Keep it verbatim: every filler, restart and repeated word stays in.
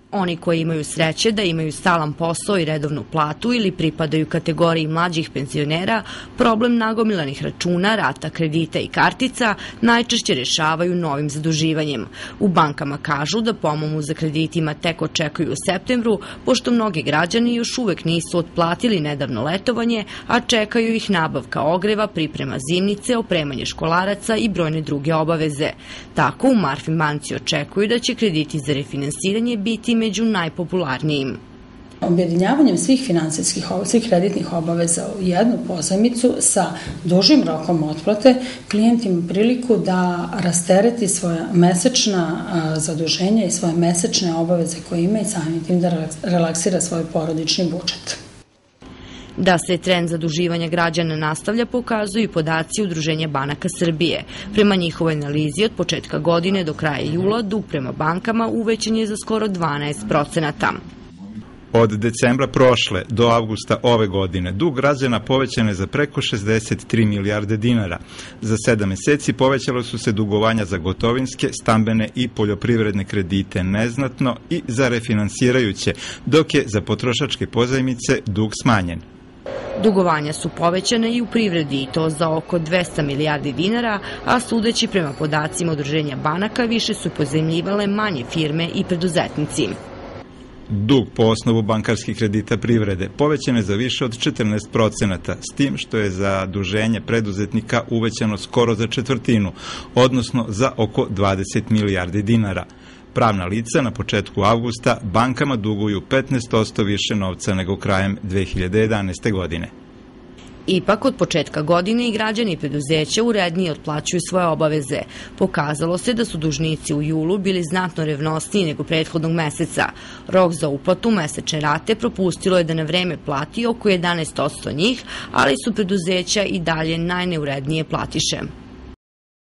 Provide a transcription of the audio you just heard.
Oni koji imaju sreće da imaju stalan posao i redovnu platu ili pripadaju kategoriji mlađih penzionera, problem nagomilanih računa, rata kredita i kartica najčešće rešavaju novim zaduživanjem. U bankama kažu da pomomu za kreditima tek očekuju u septembru, pošto mnogi građani još uvek nisu otplatili nedavno letovanje, a čekaju ih nabavka ogreva, priprema zimnice, opremanje školaraca i brojne druge obaveze. Tako u Marfin banci očekuju da će krediti za refinansiranje biti među najpopularnijim. Objedinjavanjem svih finansijskih, svih kreditnih obaveza u jednu pozajmicu sa dužim rokom otplate, klijent ima priliku da rastereti svoja mesečna zaduženja i svoje mesečne obaveze koje ima i samim tim da relaksira svoj porodični budžet. Da se trend zaduživanja građana nastavlja pokazuju i podaci Udruženja banaka Srbije. Prema njihovoj analizi od početka godine do kraja jula dug prema bankama uvećan je za skoro dvanaest procenata. Od decembra prošle do avgusta ove godine dug građana povećan je za preko šezdeset tri milijarde dinara. Za sedam meseci povećalo su se dugovanja za gotovinske, stambene i poljoprivredne kredite neznatno i za refinansirajuće, dok je za potrošačke pozajmice dug smanjen. Dugovanja su povećane i u privredi i to za oko dvesta milijardi dinara, a sudeći prema podacima Udruženja banaka više su pozajmljivale manje firme i preduzetnici. Dug po osnovu bankarskih kredita privrede povećan je za više od četrnaest procenata, s tim što je zaduženje preduzetnika uvećano skoro za četvrtinu, odnosno za oko dvadeset milijardi dinara. Pravna lica na početku avgusta bankama duguju petnaest posto više novca nego krajem dve hiljade jedanaeste. godine. Ipak, od početka godine i građani i preduzeća urednije otplaćuju svoje obaveze. Pokazalo se da su dužnici u julu bili znatno revnosniji nego prethodnog meseca. Rok za uplatu mesečne rate propustilo je da na vreme plati oko jedanaest posto njih, ali su preduzeća i dalje najneurednije platiše.